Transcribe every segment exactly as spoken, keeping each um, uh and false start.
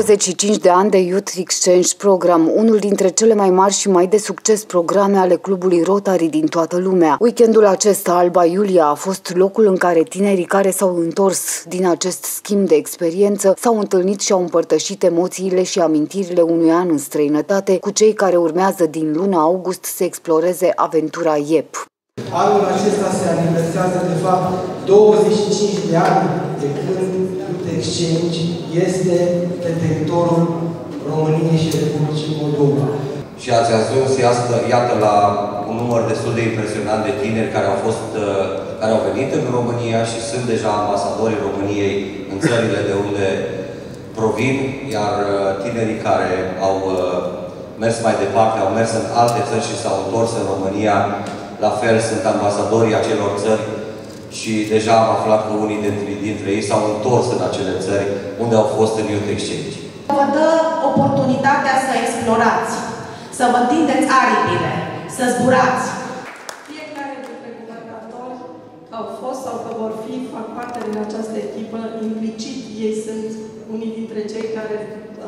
douăzeci și cinci de ani de Youth Exchange Program, unul dintre cele mai mari și mai de succes programe ale clubului Rotary din toată lumea. Weekendul acesta, Alba Iulia, a fost locul în care tinerii care s-au întors din acest schimb de experiență s-au întâlnit și au împărtășit emoțiile și amintirile unui an în străinătate cu cei care urmează din luna august să exploreze aventura I E P. Anul acesta se aniversează, de fapt, douăzeci și cinci de ani de când Youth Exchange este pe teritoriul României și Republicii Moldova. Și ați ajuns, iată, la un număr destul de impresionant de tineri care au, fost, care au venit în România și sunt deja ambasadorii României în țările de unde provin, iar tinerii care au mers mai departe, au mers în alte țări și s-au întors în România, la fel sunt ambasadorii acelor țări și deja am aflat că unii dintre, dintre ei s-au întors în acele țări unde au fost în Youth Exchange. Vă dă oportunitatea să explorați, să vă întindeți aripile, să zburați. Fiecare dintre guvernatori au fost sau că vor fi, fac parte din această echipă, implicit ei sunt unii dintre cei care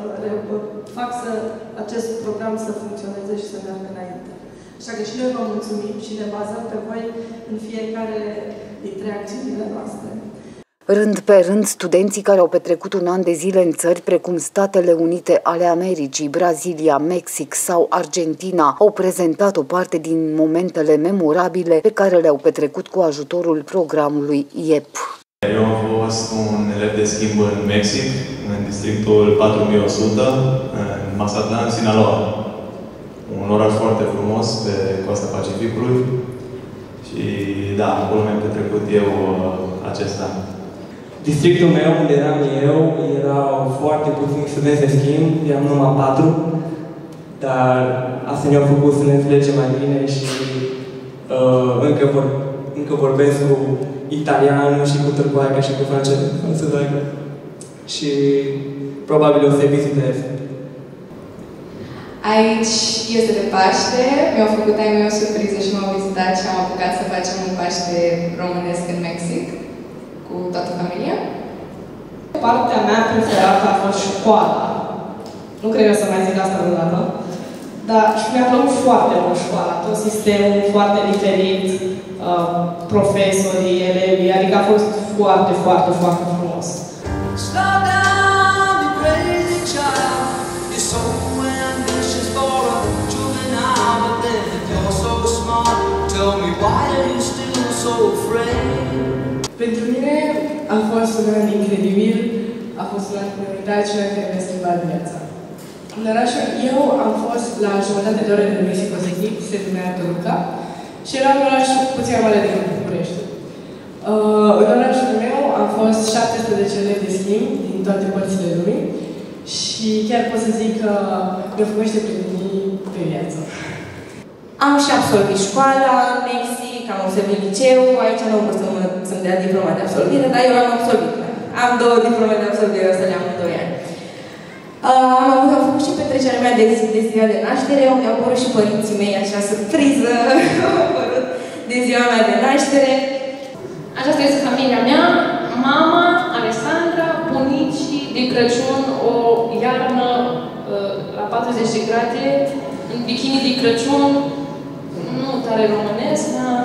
fac să acest program să funcționeze și să meargă înainte. Așa că și noi vă mulțumim și ne bazăm pe voi în fiecare dintre acțiunile noastre. Rând pe rând, studenții care au petrecut un an de zile în țări precum Statele Unite ale Americii, Brazilia, Mexic sau Argentina au prezentat o parte din momentele memorabile pe care le-au petrecut cu ajutorul programului I E P. Eu am fost un elev de schimb în Mexic, în districtul patru mii o sută, în Mazatlán, Sinaloa. Un oraș foarte frumos pe coasta Pacificului și da, acolo mi-am petrecut eu acest an. Districtul meu, unde eram eu, erau foarte puțini studenți de schimb, eram numai patru, dar asta ne-a făcut să ne înțelegem mai bine și uh, încă, vor, încă vorbesc cu italianul și cu târcoaica și cu franceză. Și probabil o să vizitez. Aici este de Paște, mi-au făcut ai mei o surpriză și m-au vizitat și am apucat să facem un Paște românesc în Mexic, cu toată familia. Partea mea preferată a fost școala. Nu cred că o să mai zic asta vreodată, dar mi-a plăcut foarte mult școala, tot sistemul foarte diferit, uh, profesorii, elevii, adică a fost foarte, foarte, foarte frumos. Pentru mine a fost un an incredibil, a fost un an comunitar și un an care mi-a schimbat viața. În orașul, eu am fost la jumătate de oră de Mexico City, se numea Toluca, și era un oraș puțin mai mare decât București. Uh, în orașul meu am fost șaptesprezece elevi de schimb din toate părțile lumii și chiar pot să zic că mi-a făcut niște prietenii pe viață. Am și absolvit școala în Mexic, am absolvit liceu, aici nu pot să-mi dea diploma de absolvire, dar eu am absolvit. Am două diplome de absolvire, o să le am în doi ani. Uh, am, avut, am făcut și petrecerea mea de, de ziua de naștere, mi-au apărut și părinții mei, așa, surpriză, au apărut de ziua mea de naștere. Aceasta este familia mea, mama, Alessandra, bunicii de Crăciun, o iarnă uh, la patruzeci de grade, în bikini de Crăciun, nu tare românesc, dar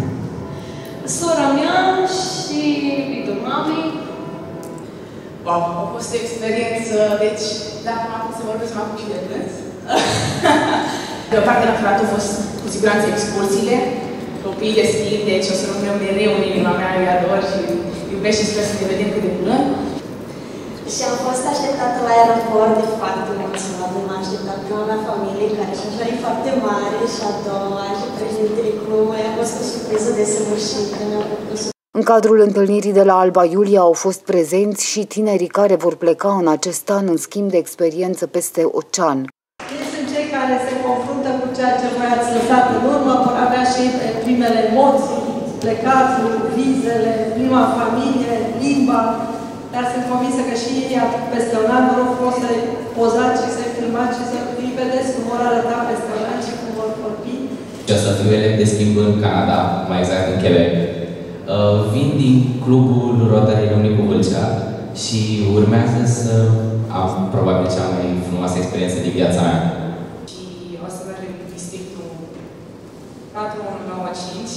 sora mea și iubitul mamei. Wow, a fost o experiență, deci dacă m-am pus să vorbesc, m-am și de plâns. De o parte, la final, au fost cu siguranță excursiile, copiii de schimb, deci o să rămână mereu în inima mea, îi ador și iubesc și sper să ne vedem cât de curând. Și am fost așteptată la aeroport de foarte mulți oameni, m-a așteptat prima mea familie, care și-a dorit foarte mare, și a doua, și președintele clubului, a fost o surpriză desăvârșită, mi-a plăcut. În cadrul întâlnirii de la Alba Iulia au fost prezenți și tinerii care vor pleca în acest an în schimb de experiență peste ocean. Ei sunt cei care se confruntă cu ceea ce voi ați lăsat în urmă, vor avea și primele emoții, plecatul, vizele, prima familie, limba, dar sunt convinsă că și ei, peste un an, vor frumos să-i pozați și să-i filmați și să-i vedeți cum vor arăta peste un an și cum vor vorbi. Și o să fiu elev de schimb în Canada, mai exact în Quebec. Vin din clubul Rotary Râmnicu Vâlcea și urmează să am probabil cea mai frumoasă experiență din viața mea. Și o să mergem în districtul patru unu nouă cinci.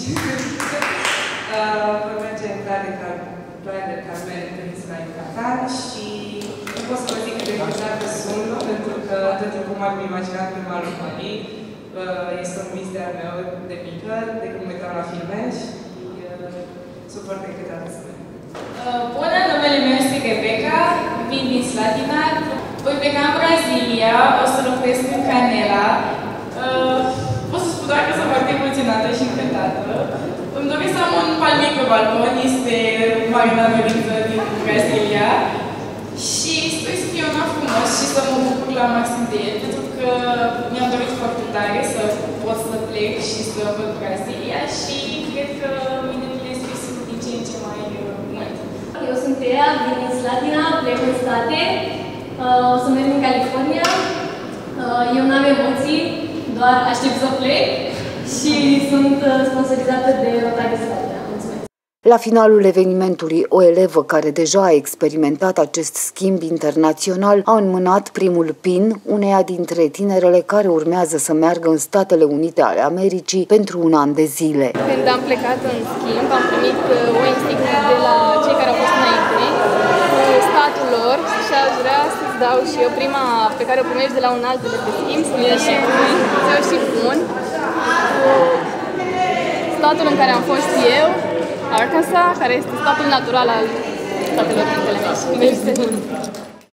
Voi merge în Playa del Carmen, Peninsula Yucatan și nu pot să vă zic cât de excitată sunt, pentru că tot timpul m-am imaginat pe malul Mării. Este un vis de-al meu de mică, de când mă uitam la filme și sunt foarte excitată să merg. Bună, numele meu este Rebecca, vin din Slatina. Voi pleca în Brazilia, o să locuiesc în Canela. Pot să spun doar că sunt foarte emoționată și încântată. Îmi doresc să am un palmier pe balcon, este Marina Dorință din Brazilia. Și sper să fie un an frumos și să mă bucur la maxim de el, pentru că mi-am dorit foarte tare să pot să plec și să văd Brazilia și cred că mine mi este visul din ce în ce mai mult. Eu sunt Tea, vin din Slatina, plec în state, o să merg în California. Eu n-am emoții, doar aștept să plec și sunt sponsorizată de Rotary Slatina. Mulțumesc! La finalul evenimentului, o elevă care deja a experimentat acest schimb internațional a înmânat primul pin uneia dintre tinerele care urmează să meargă în Statele Unite ale Americii pentru un an de zile. Când am plecat în schimb, am primit o insignă de la cei care au fost înainte, cu statul lor și aș vrea să-ți dau și eu prima pe care o primești de la un alt de schimb, să-mi și pun, să și pun, cu statul în care am fost eu, Arkansas, care este statul natural al Statelor Unite ale Americii.